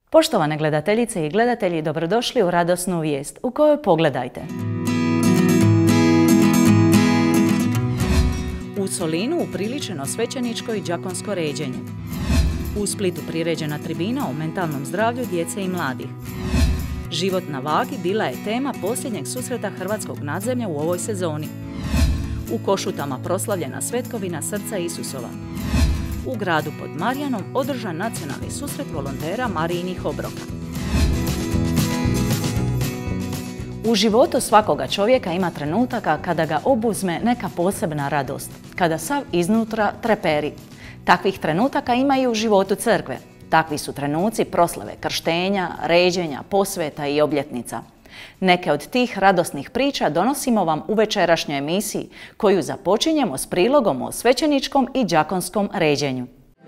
Poštovane gledateljice i gledatelji, dobrodošli u radosnu vijest u kojoj pogledajte. U Solinu upriličeno svećeničko i đakonsko ređenje. U Splitu priređena tribina o mentalnom zdravlju djece i mladih. Život na vagi bila je tema posljednjeg susreta hrvatskog nadzemlja u ovoj sezoni. U Košutama proslavljena svetkovina Srca Isusova. U gradu pod Marjanom održan nacionalni susret volontera Marijinih obroka. U životu svakoga čovjeka ima trenutaka kada ga obuzme neka posebna radost, kada sav iznutra treperi. Takvih trenutaka ima i u životu crkve. Takvi su trenuci proslave krštenja, ređenja, posveta i obljetnica. Neke od tih radosnih priča donosimo vam u večerašnjoj emisiji, koju započinjemo s prilogom o svećeničkom i đakonskom ređenju.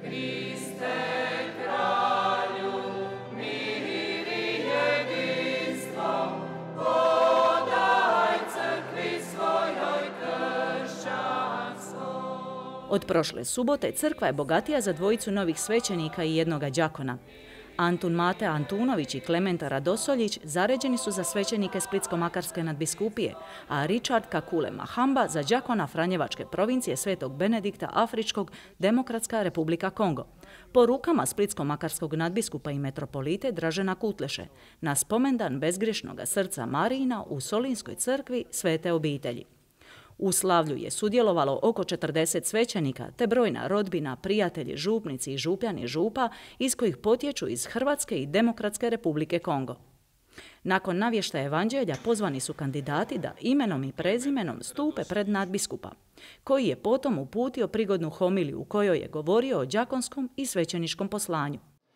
Od prošle subote crkva je bogatija za dvojicu novih svećenika i jednoga đakona. Antun Mate Antunović i Klementa Radosoljić zaređeni su za svećenike Splitsko-makarske nadbiskupije, a Richard Kakule Mahamba za đakona Franjevačke provincije Svetog Benedikta Afričkog, Demokratska Republika Kongo. Po rukama Splitsko-makarskog nadbiskupa i metropolite Dražena Kutleše, na spomendan bezgrješnoga srca Marijina u Solinskoj crkvi Svete obitelji. U slavlju je sudjelovalo oko 40 svećenika te brojna rodbina, prijatelji, župnici i župljani župa iz kojih potječu iz Hrvatske i Demokratske Republike Kongo. Nakon navještaja evanđelja pozvani su kandidati da imenom i prezimenom stupe pred nadbiskupa, koji je potom uputio prigodnu homiliju u kojoj je govorio o đakonskom i svećeničkom poslanju.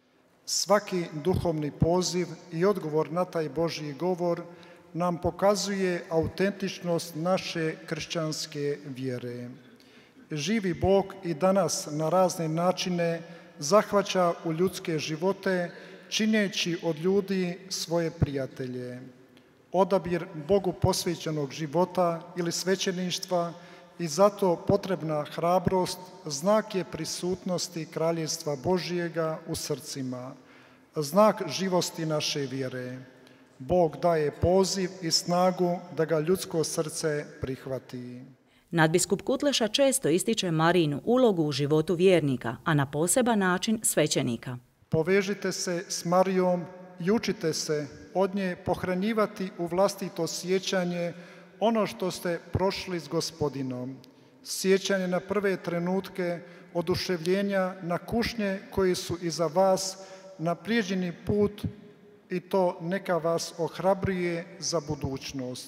Svaki duhovni poziv i odgovor na taj Božji govor nam pokazuje autentičnost naše kršćanske vjere. Živi Bog i danas na razne načine zahvaća u ljudske živote, čineći od ljudi svoje prijatelje. Odabir Bogu posvećenog života ili svećeništva i zato potrebna hrabrost znak je prisutnosti Kraljevstva Božjega u srcima, znak živosti naše vjere. Bog daje poziv i snagu da ga ljudsko srce prihvati. Nadbiskup Kutleša često ističe Marijinu ulogu u životu vjernika, a na poseban način svećenika. Povežite se s Marijom i učite se od nje pohranjivati u vlastito sjećanje ono što ste prošli s Gospodinom. Sjećanje na prve trenutke oduševljenja, na kušnje koji su iza vas, na prijeđeni put, i to neka vas ohrabruje za budućnost.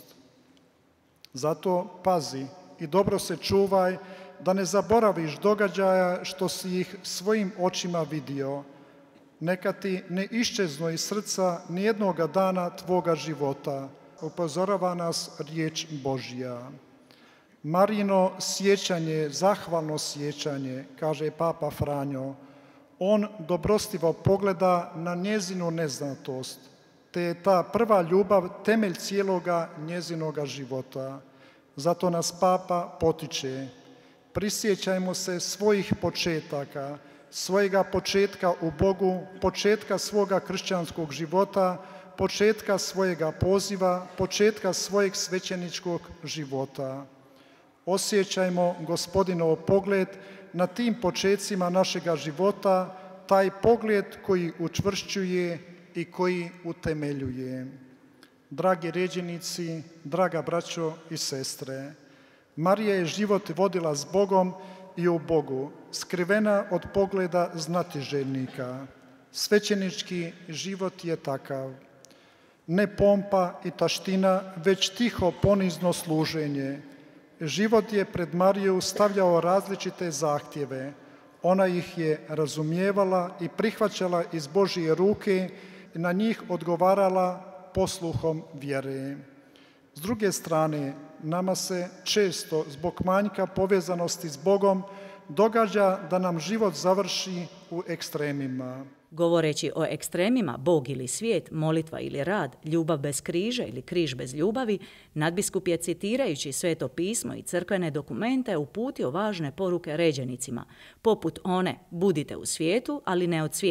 Zato pazi i dobro se čuvaj da ne zaboraviš događaja što si ih svojim očima vidio. Neka ti ne iščeznu iz srca nijednoga dana tvoga života. Upozorava nas riječ Božja. Marijino sjećanje, zahvalno sjećanje, kaže Papa Franjo. On dobrostivo pogleda na njezinu neznatost, te je ta prva ljubav temelj cijeloga njezinoga života. Zato nas Papa potiče. Prisjećajmo se svojih početaka, svojega početka u Bogu, početka svoga kršćanskog života, početka svojega poziva, početka svojeg svećeničkog života. Osjećajmo Gospodinov pogled na tim počecima našega života, taj pogled koji učvršćuje i koji utemeljuje. Dragi ređenici, draga braćo i sestre, Marija je život vodila s Bogom i u Bogu, skrivena od pogleda znatiželjnika. Svećenički život je takav. Ne pompa i taština, već tiho ponizno služenje. Život je pred Mariju stavljao različite zahtjeve. Ona ih je razumijevala i prihvaćala iz Božje ruke i na njih odgovarala posluhom vjere. S druge strane, nama se često zbog manjka povezanosti s Bogom događa da nam život završi u ekstremima. Govoreći o ekstremima Bog ili svijet, molitva ili rad, ljubav bez križa ili križ bez ljubavi, nadbiskup je citirajući Sveto pismo i crkvene dokumente uputio važne poruke ređenicima, poput one budite u svijetu, ali ne od svijeta,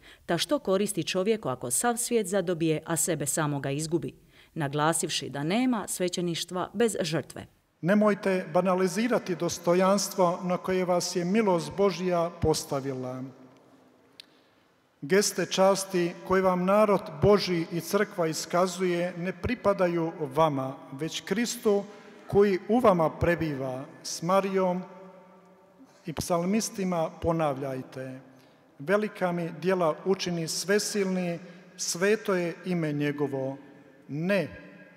Ta što koristi čovjeku ako sav svijet zadobije, a sebe samoga izgubi, naglasivši da nema svećeništva bez žrtve. Nemojte banalizirati dostojanstvo na koje vas je milost Božja postavila. Geste časti koje vam narod Božji i crkva iskazuje ne pripadaju vama, već Kristu koji u vama prebiva. S Marijom i psalmistima ponavljajte: velika mi djela učini svesilni, sveto je ime njegovo. Ne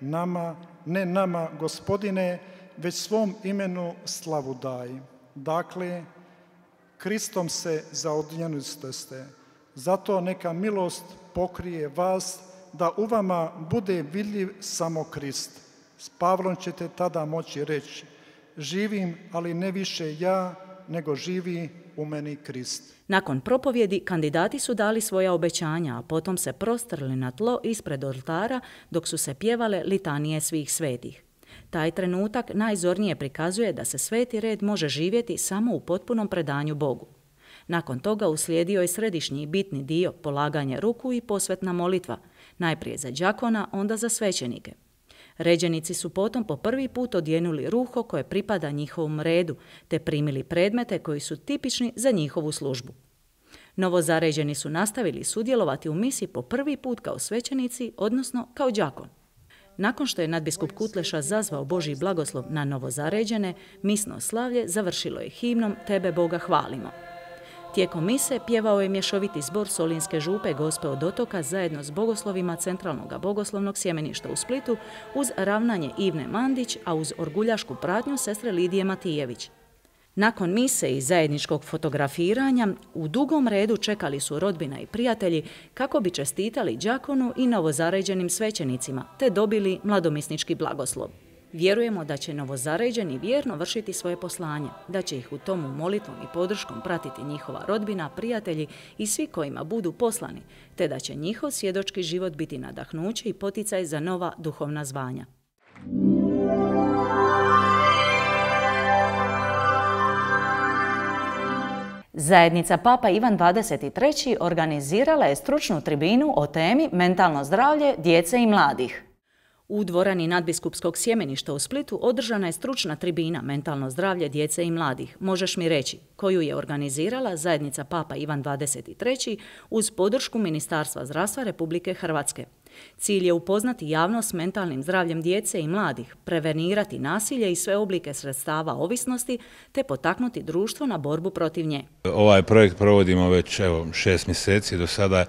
nama, Gospodine, već svom imenu slavu daj. Dakle, Kristom se zaodjeni ste. Zato neka milost pokrije vas, da u vama bude vidljiv samo Krist. S Pavlom ćete tada moći reći: živim, ali ne više ja, nego živi u meni Krist. Nakon propovjedi kandidati su dali svoja obećanja, a potom se prostrli na tlo ispred oltara dok su se pjevale litanije svih svetih. Taj trenutak najzornije prikazuje da se sveti red može živjeti samo u potpunom predanju Bogu. Nakon toga uslijedio je središnji i bitni dio, polaganje ruku i posvetna molitva, najprije za đakona, onda za svećenike. Ređenici su potom po prvi put odjenuli ruho koje pripada njihovom redu, te primili predmete koji su tipični za njihovu službu. Novozaređeni su nastavili sudjelovati u misi po prvi put kao svećenici, odnosno kao đakon. Nakon što je nadbiskup Kutleša zazvao Božji blagoslov na novozaređene, misno slavlje završilo je himnom Tebe Boga hvalimo. Tijekom mise pjevao je mješoviti zbor Solinske župe Gospe od Otoka zajedno s bogoslovima Centralnog bogoslovnog sjemeništa u Splitu uz ravnanje Ivne Mandić, a uz orguljašku pratnju sestre Lidije Matijević. Nakon mise i zajedničkog fotografiranja u dugom redu čekali su rodbina i prijatelji kako bi čestitali đakonu i novozaređenim svećenicima te dobili mladomisnički blagoslov. Vjerujemo da će novozaređeni vjerno vršiti svoje poslanje, da će ih u tomu molitvom i podrškom pratiti njihova rodbina, prijatelji i svi kojima budu poslani, te da će njihov svjedočki život biti nadahnuće i poticaj za nova duhovna zvanja. Zajednica Papa Ivan XXIII organizirala je stručnu tribinu o temi mentalno zdravlje djece i mladih. U dvorani nadbiskupskog sjemeništa u Splitu održana je stručna tribina Mentalno zdravlje djece i mladih, možeš mi reći, koju je organizirala Zajednica Papa Ivan XXIII uz podršku Ministarstva zdravstva Republike Hrvatske. Cilj je upoznati javnost s mentalnim zdravljem djece i mladih, prevenirati nasilje i sve oblike sredstava ovisnosti, te potaknuti društvo na borbu protiv nje. Ovaj projekt provodimo već 6 mjeseci do sada.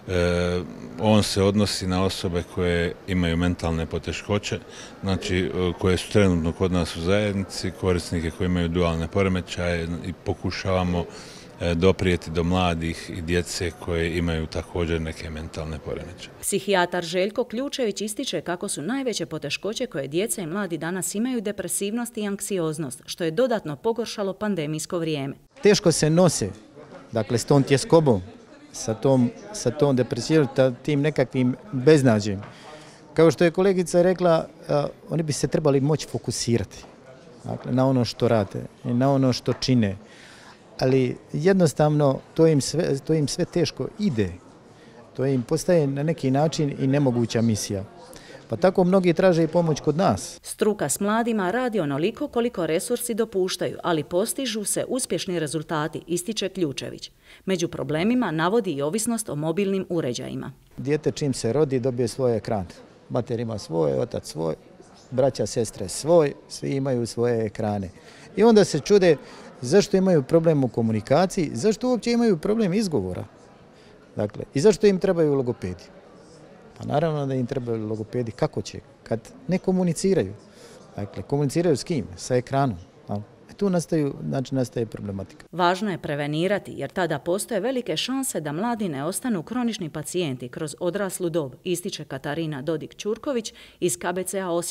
On se odnosi na osobe koje imaju mentalne poteškoće, znači koje su trenutno kod nas u zajednici, korisnike koji imaju dualne poremećaje i pokušavamo doprijeti do mladih i djece koje imaju također neke mentalne poremećaje. Psihijatar Željko Ključević ističe kako su najveće poteškoće koje djeca i mladi danas imaju depresivnost i anksioznost, što je dodatno pogoršalo pandemijsko vrijeme. Teško se nose, dakle, s tom tjeskobom, sa tom depresijom, tim nekakvim beznađem. Kao što je kolegica rekla, oni bi se trebali moći fokusirati, dakle, na ono što rade, na ono što čine. Ali jednostavno to im sve teško ide. To im postaje na neki način i nemoguća misija. Pa tako mnogi traže i pomoć kod nas. Struka s mladima radi onoliko koliko resursi dopuštaju, ali postižu se uspješni rezultati, ističe Ključević. Među problemima navodi i ovisnost o mobilnim uređajima. Dijete čim se rodi dobije svoj ekran. Mater ima svoj, otac svoj, braća, sestre svoj, svi imaju svoje ekrane. I onda se čude zašto imaju problem u komunikaciji, zašto uopće imaju problem izgovora. Dakle, i zašto im trebaju logopedi? Pa naravno da im trebaju logopedi. Kako će? Kad ne komuniciraju. Dakle, komuniciraju s kim? Sa ekranom. Tu nastaje problematika. Važno je prevenirati jer tada postoje velike šanse da mladi ne ostanu kronični pacijenti kroz odraslu dob, ističe Katarina Dodik-Ćurković iz KBC-a Osijek.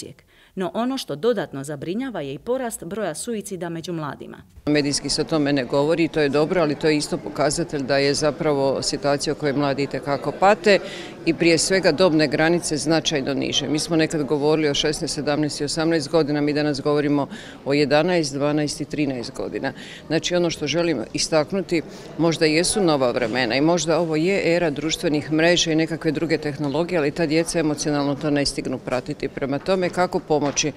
No ono što dodatno zabrinjava je i porast broja suicida među mladima. Medijski se o tome ne govori, to je dobro, ali to je isto pokazatelj da je zapravo situacija u kojoj mladi itekako pate i prije svega dobne granice značajno niže. Mi smo nekad govorili o 16, 17 i 18 godina, mi danas govorimo o 11, 12 i 13 godina. Znači ono što želim istaknuti, možda jesu nova vremena i možda ovo je era društvenih mreža i nekakve druge tehnologije, ali ta djeca emocionalno to ne stignu pratiti. Prema tome kako pomoći?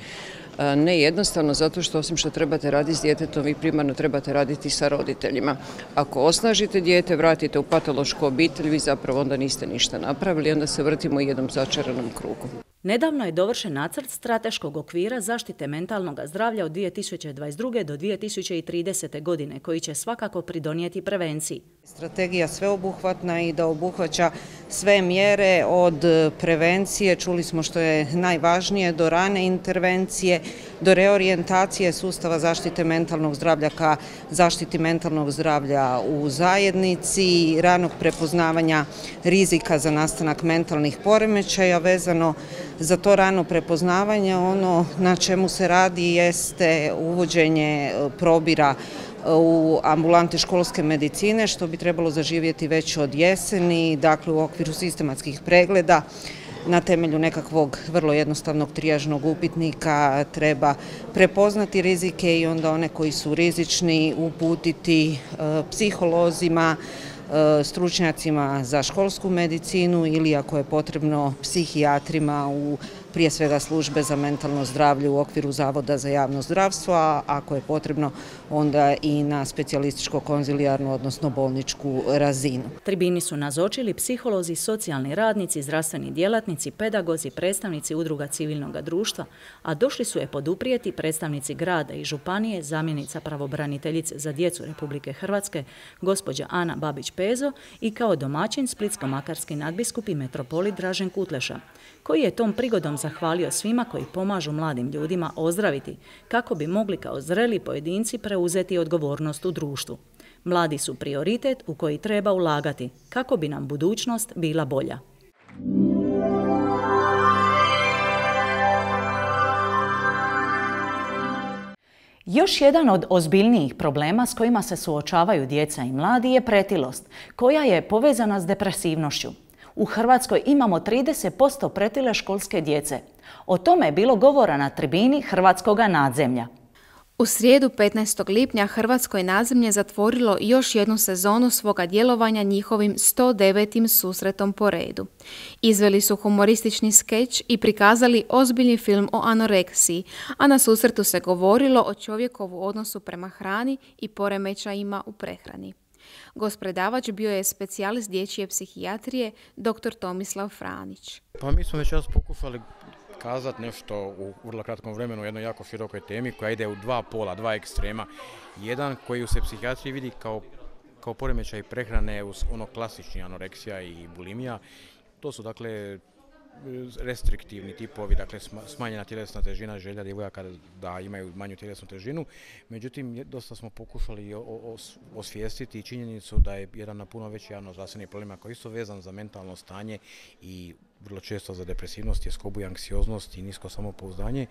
Ne jednostavno, zato što osim što trebate raditi s djetetom, vi primarno trebate raditi sa roditeljima. Ako osnažite dijete, vratite u patološku obitelj, vi zapravo onda niste ništa napravili, onda se vrtimo u jednom začaranom krugu. Nedavno je dovršen nacrt strateškog okvira zaštite mentalnog zdravlja od 2022. do 2030. godine, koji će svakako pridonijeti prevenciji. Strategija sveobuhvatna i da obuhvaća sve mjere od prevencije, čuli smo što je najvažnije, do rane intervencije, do reorijentacije sustava zaštite mentalnog zdravlja ka zaštiti mentalnog zdravlja u zajednici, ranog prepoznavanja rizika za nastanak mentalnih poremećaja. Vezano za to rano prepoznavanje, ono na čemu se radi jeste uvođenje probira u ambulante školske medicine, što bi trebalo zaživjeti već od jeseni, dakle u okviru sistematskih pregleda. Na temelju nekakvog vrlo jednostavnog trijažnog upitnika treba prepoznati rizike i onda one koji su rizični uputiti psiholozima, stručnjacima za školsku medicinu ili ako je potrebno psihijatrima u prije svega službe za mentalno zdravlje u okviru Zavoda za javno zdravstvo, a ako je potrebno onda i na specijalističko-konzilijarnu, odnosno bolničku razinu. Tribini su nazočili psiholozi, socijalni radnici, zdravstveni djelatnici, pedagozi, predstavnici udruga civilnog društva, a došli su je poduprijeti predstavnici grada i županije, zamjenica pravobraniteljice za djecu Republike Hrvatske, gospođa Ana Babić-Pezo i kao domaćin splitsko-makarski nadbiskup i metropolit Dražen Kutleša, koji je tom prigodom zahvalio svima koji pomažu mladim ljudima ozdraviti, kako bi mogli kao zreli pojedinci preuzeti odgovornost u društvu. Mladi su prioritet u koji treba ulagati, kako bi nam budućnost bila bolja. Još jedan od ozbiljnijih problema s kojima se suočavaju djeca i mladi je pretilost, koja je povezana s depresivnošću. U Hrvatskoj imamo 30% pretile školske djece. O tome je bilo govora na tribini Hrvatskoga nadzemlja. U srijedu 15. lipnja Hrvatsko je nadzemlje zatvorilo još jednu sezonu svoga djelovanja njihovim 109. susretom po redu. Izveli su humoristični skeč i prikazali ozbiljni film o anoreksiji, a na susretu se govorilo o čovjekovu odnosu prema hrani i poremećajima u prehrani. Gost predavač bio je specijalist dječje psihijatrije dr. Tomislav Franić. Pa mi smo već pokušali kazati nešto u vrlo kratkom vremenu o jednoj jako širokoj temi koja ide u dva pola, dva ekstrema. Jedan koji u se psihijatriji vidi kao poremećaj prehrane uz ono klasični anoreksija i bulimija. To su dakle restriktivni tipovi, dakle smanjena tjelesna težina, želja djevojaka da imaju manju tjelesnu težinu. Međutim, dosta smo pokušali osvijestiti činjenicu da je jedan na puno veći javno-zdravstveni problem koji su vezan za mentalno stanje i vrlo često za depresivnost, tjeskobu i anksioznost i nisko samopouzdanje.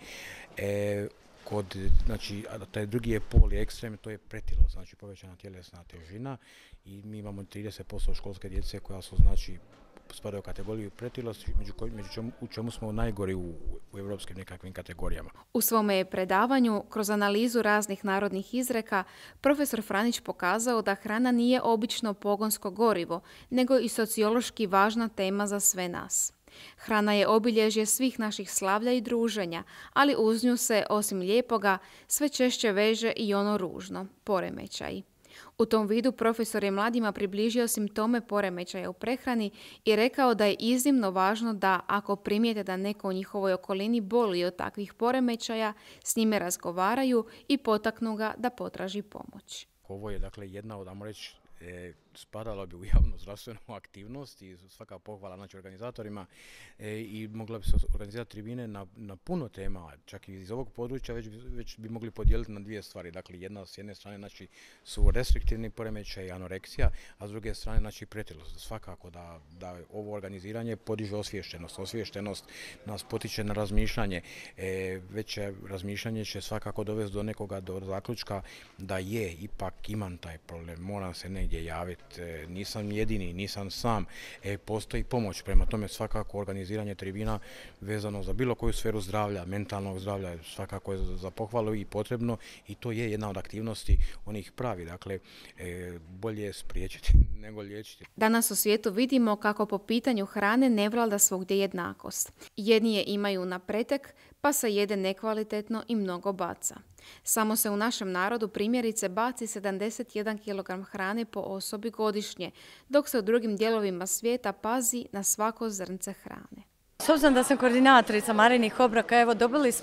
Znači, taj drugi je pol i ekstrem, to je pretilost, znači povećana tjelesna težina i mi imamo 30% školske djece koja su znači spadaju u kategoriju pretilosti, u čemu smo najgori u europskim nekakvim kategorijama. U svome je predavanju, kroz analizu raznih narodnih izreka, profesor Franić pokazao da hrana nije obično pogonsko gorivo, nego i sociološki važna tema za sve nas. Hrana je obilježje svih naših slavlja i druženja, ali uz nju se, osim lijepoga, sve češće veže i ono ružno, poremećaji. U tom vidu profesor je mladima približio simptome poremećaja u prehrani i rekao da je iznimno važno da, ako primijete da neko u njihovoj okolini boli od takvih poremećaja, s njime razgovaraju i potaknu ga da potraži pomoć. Ovo je dakle jedna od, ajmo reći, spadalo bi u javnu zdravstvenu aktivnost i svaka pohvala znači organizatorima i mogla bi se organizirati tribine na puno tema, čak i iz ovog područja već bi mogli podijeliti na dvije stvari. Dakle, s jedne strane znači, su restriktivni poremećaj i anoreksija, a s druge strane znači, pretilost. Svakako da ovo organiziranje podiže osviještenost. Osviještenost nas potiče na razmišljanje. Veće razmišljanje će svakako dovesti do zaključka da ipak imam taj problem, moram se negdje javiti, nisam jedini, nisam sam, postoji pomoć. Prema tome svakako organiziranje tribina vezano za bilo koju sferu zdravlja, mentalnog zdravlja, svakako je za pohvalu i potrebno i to je jedna od aktivnosti onih pravi. Dakle, bolje je spriječiti nego liječiti. Danas u svijetu vidimo kako po pitanju hrane ne vlada svugdje jednakost. Jedni je imaju na pretek, pa se jede nekvalitetno i mnogo baca. Samo se u našem narodu primjerice baci 71 kg hrane po osobi godišnje, dok se u drugim dijelovima svijeta pazi na svako zrnce hrane. S obzirom da sam koordinatorica Marinih obroka, evo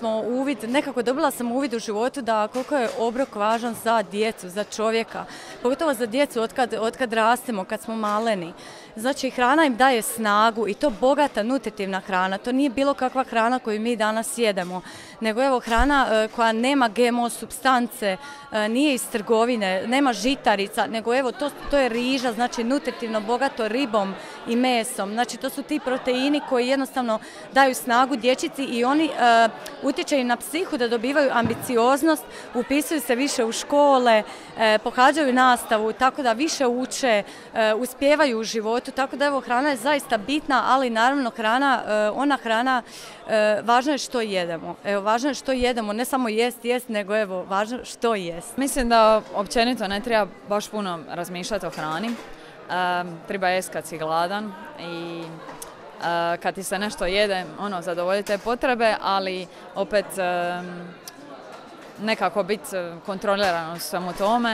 dobila sam uvid u životu da koliko je obrok važan za djecu, za čovjeka, pogotovo za djecu otkad rastemo, kad smo maleni. Znači hrana im daje snagu i to bogata nutritivna hrana, to nije bilo kakva hrana koju mi danas jedemo, nego evo hrana koja nema GMO supstance, nije iz trgovine, nema žitarica, nego evo to je riža, znači nutritivno bogato ribom i mesom, znači to su ti proteini koji jednostavno daju snagu dječici i oni utječaju na psihu da dobivaju ambicioznost, upisuju se više u škole, pohađaju nastavu, tako da više uče, uspijevaju u životu, tako da evo hrana je zaista bitna, ali naravno ona hrana, važno je što jedemo. Evo, važno je što jedemo, ne samo jest, nego evo, važno što jest. Mislim da općenito ne treba baš puno razmišljati o hrani. Treba jesti kad si gladan i kad ti se nešto jede, zadovolji te potrebe, ali opet nekako biti kontroliran u svemu tome.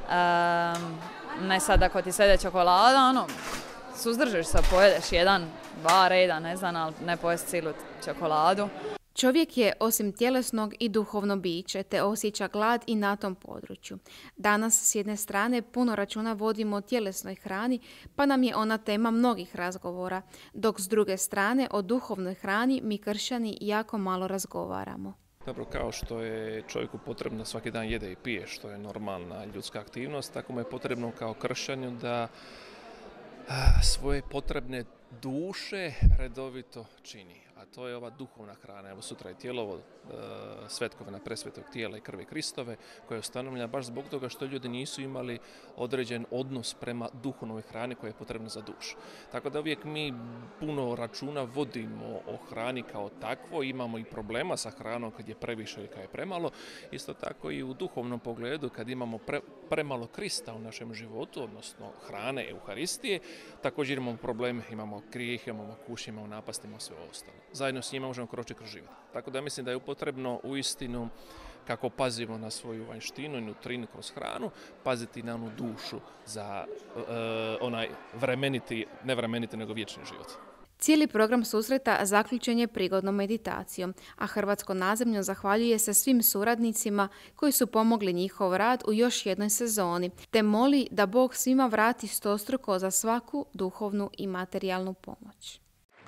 Ne sad ako ti sede čokolada, suzdržiš se, pojedeš 1, 2 reda, ne znam, ali ne pojesti cijelu čokoladu. Čovjek je osim tjelesnog i duhovno biće, te osjeća glad i na tom području. Danas s jedne strane puno računa vodimo o tjelesnoj hrani, pa nam je ona tema mnogih razgovora, dok s druge strane o duhovnoj hrani mi kršćani jako malo razgovaramo. Dobro, kao što je čovjeku potrebno svaki dan jede i pije, što je normalna ljudska aktivnost, tako mu je potrebno kao kršćanju da svoje potrebne duše redovito čini. A to je ova duhovna hrana. Evo sutra je tijelo svetkovina presvetog tijela i krvi Kristove, koja je ustanovljena baš zbog toga što ljudi nisu imali određen odnos prema duhovnoj hrani koja je potrebna za dušu. Tako da uvijek mi puno računa vodimo o hrani kao takvo, imamo i problema sa hranom kad je previše ili kad je premalo. Isto tako i u duhovnom pogledu kad imamo premalo Krista u našem životu, odnosno hrane, Euharistije, također imamo probleme, imamo grijeh, imamo kušnje, imamo napasti, imamo sve ostalo. Zajedno s njima možemo kročiti kroz život. Tako da mislim da je potrebno uistinu, kako pazimo na svoju vanjštinu i nutrinu kroz hranu, paziti na onu dušu za onaj vremeniti, ne vremeniti, nego vječni život. Cijeli program susreta zaključen je prigodnom meditacijom, a Hrvatsko nadzemlje zahvaljuje se svim suradnicima koji su pomogli njihov rad u još jednoj sezoni, te moli da Bog svima vrati stostruko za svaku duhovnu i materijalnu pomoć.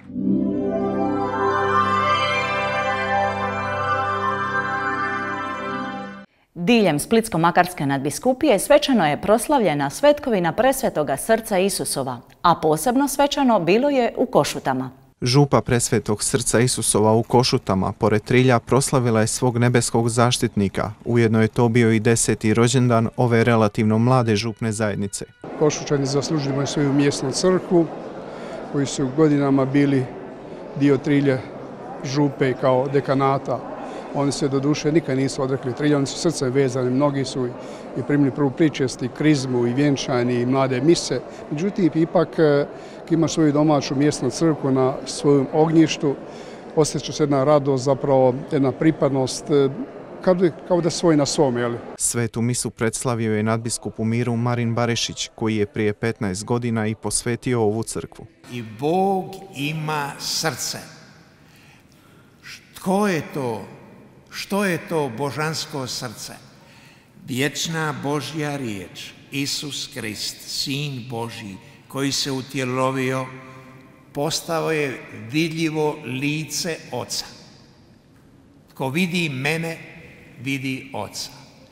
Diljem Splitsko-makarske nadbiskupije svečano je proslavljena svetkovina Presvetoga srca Isusova, a posebno svečano bilo je u Košutama. Župa Presvetog srca Isusova u Košutama pored Trilja proslavila je svog nebeskog zaštitnika. Ujedno je to bio i 10. rođendan ove relativno mlade župne zajednice. Košučani zaslužili svoju mjesnu crkvu, koji su godinama bili dio Trilja župe kao dekanata. Oni se do duše nikad nisu odrekli Trilja, oni su srcem vezani, mnogi su i primili prvu pričest, i krizmu, i vjenčani, i mlade mise. Međutim, ipak ima svoju domaću mjesnu crkvu na svojom ognjištu, osjeća se jedna radost, zapravo jedna pripadnost, kao da svoj na svom. Jel? Svetu misu predslavio je nadbiskup u Miru Marin Barešić, koji je prije 15 godina i posvetio ovu crkvu. I Bog ima srce. Tko je to? Što je to božansko srce? Vječna Božja riječ Isus Krist, Sin Božji, koji se utjelovio, postao je vidljivo lice Oca. Ko vidi mene, vidi Oca.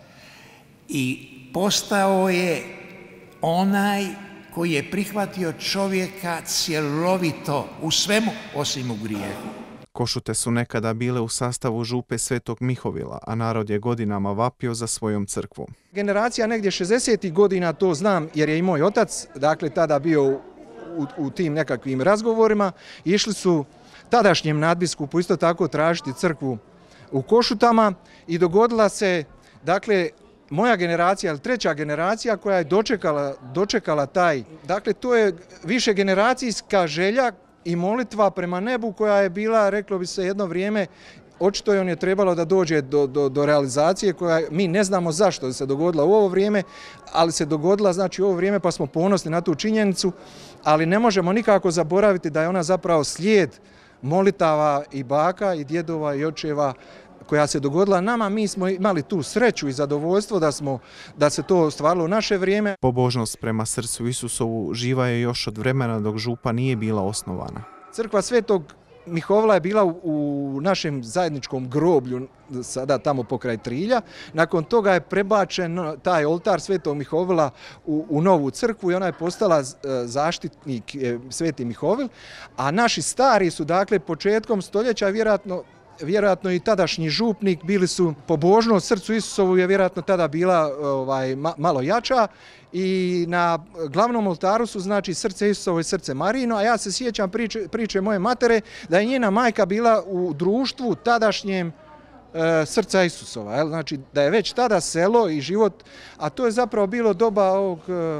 I postao je onaj koji je prihvatio čovjeka cjelovito u svemu osim u grijehu. Košute su nekada bile u sastavu župe Svetog Mihovila, a narod je godinama vapio za svojom crkvom. Generacija negdje 60. godina, to znam jer je i moj otac, dakle tada bio u tim nekakvim razgovorima, išli su tadašnjem nadbiskupu isto tako tražiti crkvu u Košutama i dogodila se, dakle, moja generacija, ali treća generacija koja je dočekala taj, dakle to je više generacijska želja i molitva prema nebu koja je bila, reklo bi se, jedno vrijeme, očito je on je trebalo da dođe do realizacije koja mi ne znamo zašto se dogodila u ovo vrijeme, ali se dogodila znači u ovo vrijeme pa smo ponosni na tu činjenicu, ali ne možemo nikako zaboraviti da je ona zapravo slijed molitava i baka i djedova i očeva koja se dogodila nama. Mi smo imali tu sreću i zadovoljstvo da se to ostvarilo u naše vrijeme. Pobožnost prema srcu Isusovu živa je još od vremena dok župa nije bila osnovana. Crkva Svetog Mihovila je bila u našem zajedničkom groblju, sada tamo pokraj Trilja. Nakon toga je prebačen taj oltar Svetog Mihovila u novu crkvu i ona je postala zaštitnik Sveti Mihovil. A naši stari su, dakle, početkom stoljeća vjerojatno i tadašnji župnik bili su, pobožnost srcu Isusovu je vjerojatno tada bila malo jača i na glavnom oltaru su znači srce Isusovo i srce Marijino, a ja se sjećam priče moje matere da je njena majka bila u društvu tadašnjem srca Isusova, znači da je već tada selo i život, a to je zapravo bilo doba ovog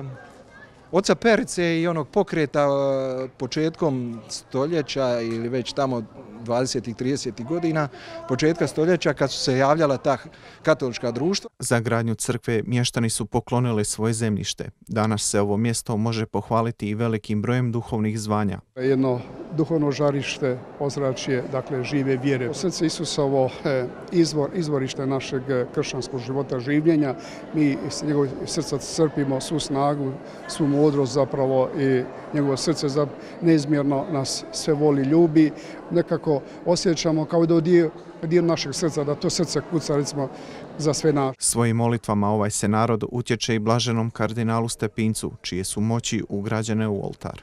oca Perice i onog pokreta početkom stoljeća ili već tamo 20. 30. godina, početka stoljeća kad su se javljala ta katolička društva. Za gradnju crkve mještani su poklonili svoje zemljište. Danas se ovo mjesto može pohvaliti i velikim brojem duhovnih zvanja. Jedno duhovno žarište, ozračje, dakle žive vjere. Srce Isusovo izvorište našeg kršćanskog života življenja. Mi iz njegovog srca crpimo svu snagu, svu mudrost zapravo i njegovo srce neizmjerno nas sve voli, ljubi. Nekako osjećamo kao da je dio našeg srca, da to srce kuca recimo za sve nas. Svojim molitvama ovaj se narod utječe i blaženom kardinalu Stepincu, čije su moći ugrađene u oltar.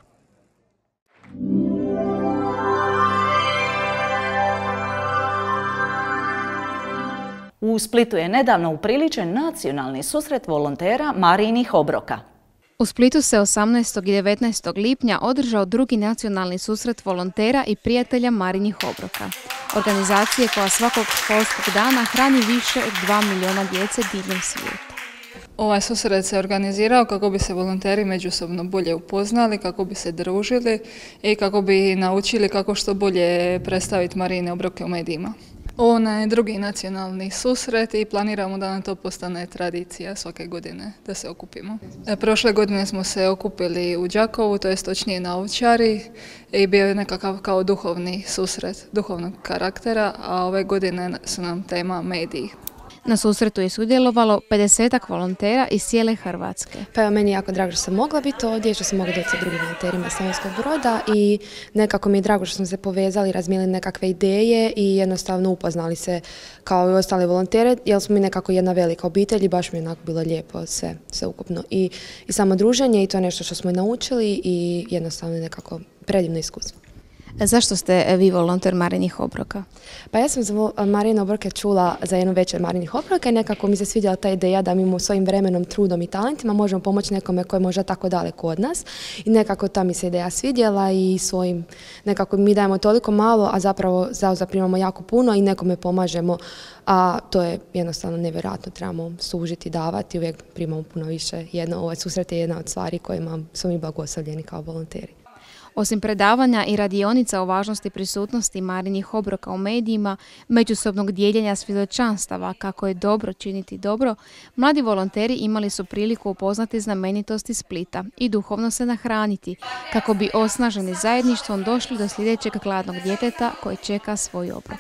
U Splitu je nedavno upriličen nacionalni susret volontera Marijinih obroka. U Splitu se 18. i 19. lipnja održao drugi nacionalni susret volontera i prijatelja Marijinih obroka. Organizacije koja svakog školskog dana hrani više od 2 milijuna djece diljem svijeta. Ovaj susret se organizirao kako bi se volonteri međusobno bolje upoznali, kako bi se družili i kako bi naučili kako što bolje predstaviti Marijine obroke u medijima. Ovo je drugi nacionalni susret i planiramo da nam to postane tradicija svake godine, da se okupimo. Prošle godine smo se okupili u Đakovu, to jest točnije na Ovčari, i bio je nekakav kao duhovni susret, duhovnog karaktera, a ove godine su nam tema mediji. Na susretu je sudjelovalo 50-ak volontera iz cijele Hrvatske. Pa evo, meni je jako drago što sam mogla biti ovdje, što sam mogla doći sa drugim volonterima iz Slavonskog Broda i nekako mi je drago što smo se povezali, razmijenili nekakve ideje i jednostavno upoznali se kao i ostale volontere, jer smo mi nekako jedna velika obitelj i baš mi je onako bilo lijepo sve ukupno. I samo druženje i to je nešto što smo naučili i jednostavno nekako predivno iskustvo. Zašto ste vi volonter Marijinih obroka? Pa ja sam za Marijine obroke čula za jednu večer Marijinih obroka i nekako mi se svidjela ta ideja da mi svojim vremenom, trudom i talentima možemo pomoći nekome koji je možda tako daleko od nas. I nekako ta mi se ideja svidjela i svojim, nekako mi dajemo toliko malo, a zapravo zaprimamo jako puno i nekome pomažemo, a to je jednostavno nevjerojatno. Trebamo služiti, davati, uvijek primamo puno više. Ovaj susret je jedna od stvari kojima smo mi blagoslovljeni kao volonteri. Osim predavanja i radionica o važnosti prisutnosti Marijinih obroka u medijima, međusobnog dijeljenja svjedočanstava kako je dobro činiti dobro, mladi volonteri imali su priliku upoznati znamenitosti Splita i duhovno se nahraniti, kako bi osnaženi zajedništvom došli do sljedećeg gladnog djeteta koji čeka svoj obrok.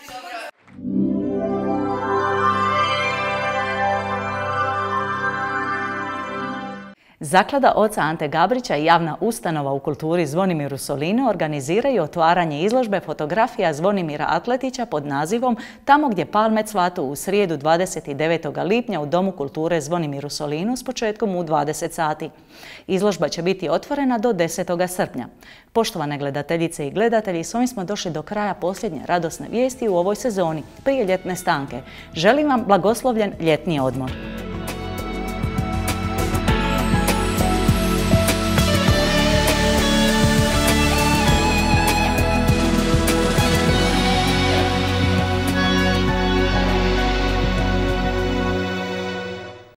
Zaklada oca Ante Gabrića i javna ustanova u kulturi Zvonimir u Solinu organiziraju otvaranje izložbe fotografija Zvonimira Atletića pod nazivom Tamo gdje palme cvatu u srijedu 29. lipnja u Domu kulture Zvonimir u Solinu s početkom u 20 sati. Izložba će biti otvorena do 10. srpnja. Poštovane gledateljice i gledatelji, s ovim smo došli do kraja posljednje radosne vijesti u ovoj sezoni prije ljetne stanke. Želim vam blagoslovljen ljetni odmor.